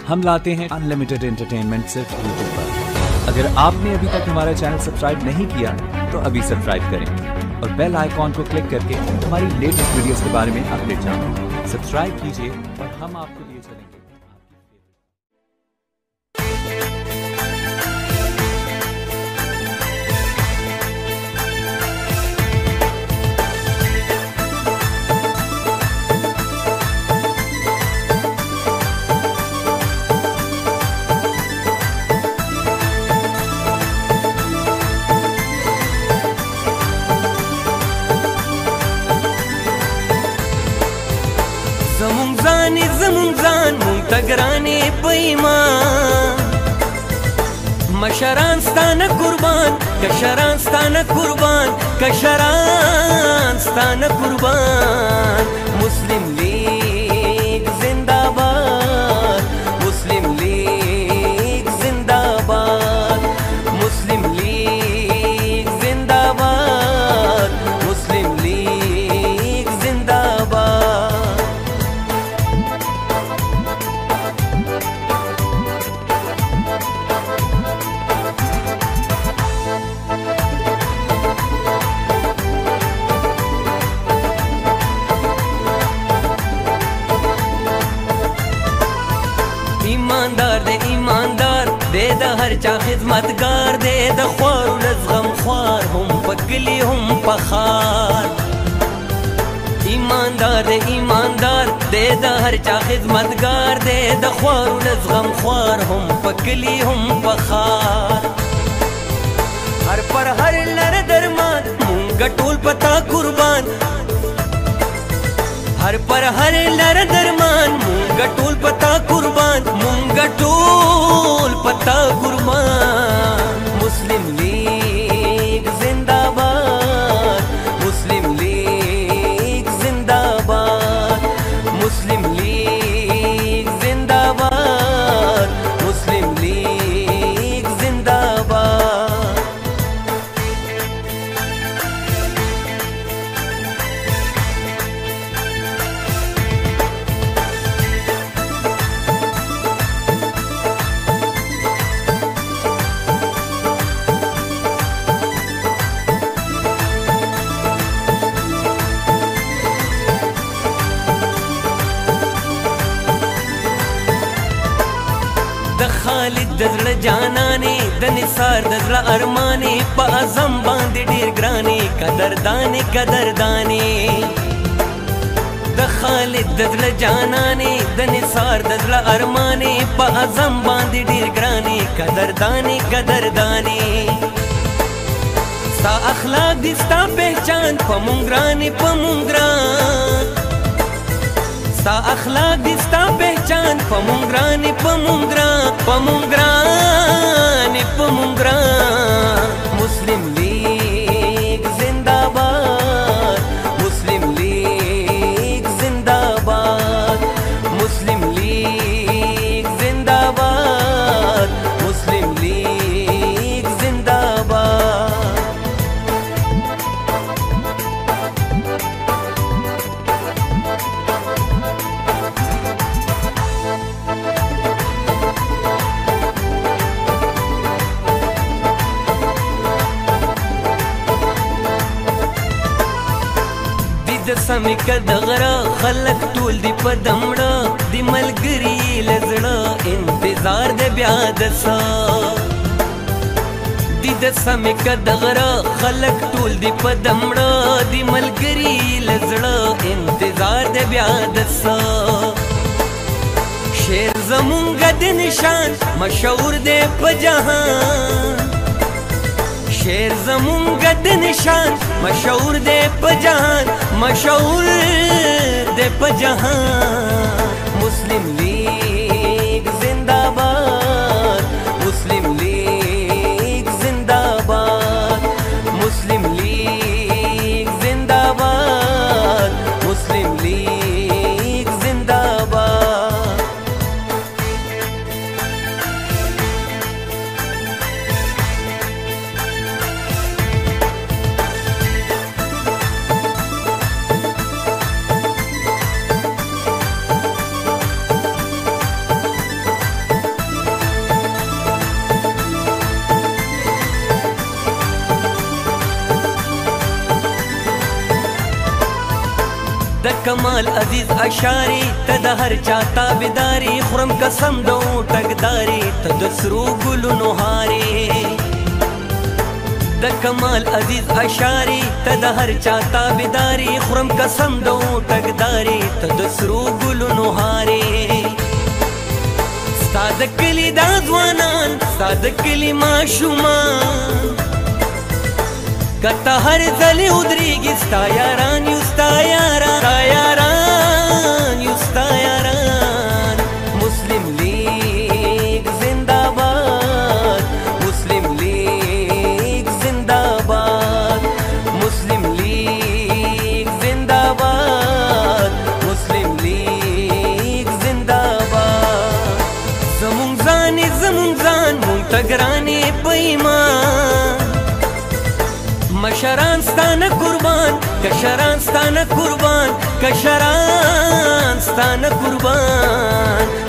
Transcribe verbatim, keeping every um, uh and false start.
हम लाते हैं unlimited entertainment सिर्फ यूट्यूब पर। अगर आपने अभी तक हमारा चैनल सब्सक्राइब नहीं किया तो अभी सब्सक्राइब करें और बेल आइकॉन को क्लिक करके हमारी लेटेस्ट वीडियोस के बारे में अपडेट जानें। सब्सक्राइब कीजिए और हम आपको लिए चलेंगे। زمون زانی زمون زان منتگرانی پیمان مشران ستانه قربان کشران ستانه قربان کشران ستانه قربان مسلم لیگ زنداباد مسلم لیگ زنداباد مسلم لیگ زنداباد مسلم لیگ زنداباد ایماندار دے ایماندار دے دا ہر چا خدمتگار دے دا خوار و لزغم خوار هم پکلی هم پخار ایماندار دے ایماندار دے دا ہر چا خدمتگار دے دا خوار و لزغم خوار هم پکلی هم پخار ہر پر ہر لر درمان مونگا ٹول پتا قربان हर पर हर लर दरमान मूंगा टोल पता कुर्बान मूंगा टोल पता कुर्बान मुस्लिम लीग जिंदाबाद मुस्लिम लीग जिंदाबाद मुस्लिम लीग जिंदाबाद मुस्लिम लीग जिंदाबाद د خالد د زړه جانانې د نثار د زړه ارمانې په اعظم باندې ډېر ګرانې قدردانې قدردانې د خالد د زړه جانانې د نثار د زړه ارمانې په اعظم باندې ډېر ګرانې قدردانې قدردانې ستا اخلاق دي ستا پہچان په مونږ ګرانې په مونږ ګران ستا اخلاق دي ستا پہچان په مونږ ګرانې په مونږ ګران په مونږ ګرانې په مونږ ګران مسلم لیگ زنداباد مسلم لیگ زنداباد مسلم لیگ زنداباد مسلم لیگ زنداباد د سمې که د غره خلک ټول دي په دمړه د ملګري له زړه انتظار د بیا د څه د د سمې که د غره خلک ټول دي په دمړه د ملګري له زړه انتظار د بیا د څه شعر زمونږ د نشان مشهور دی په جهان شعر زمونږ د نشان مشهور دی په جهان مشهور دی په جهان مسلم لیگ زنداباد مسلم لیگ زنداباد مسلم لیگ زنداباد مسلم لیگ زنداباد کمال عزیز اشاری ته د هر چا تابعداري خورم قسم د ټکداري ته د سرو ګلونو هاري د کمال عزیز اشاری ته د هر چا تابعداري خورم قسم د ټکداري ته د سرو ګلونو هاري ستا د کلي دا ځوانان ستا د کلي ماشومان کته هر ځلې ودرېږي ستا یاران یو ستا یاران ستا یاران یو ستا یاران مسلم لیگ زنده‌باد مسلم لیگ زنده‌باد مسلم لیگ زنده‌باد مسلم لیگ زنده‌باد زمونږ ځان زمونږ ځان مونږ ته ګرانې په ایمان مشران ستانه قربان کشران ستانه قربان کشران ستانه قربان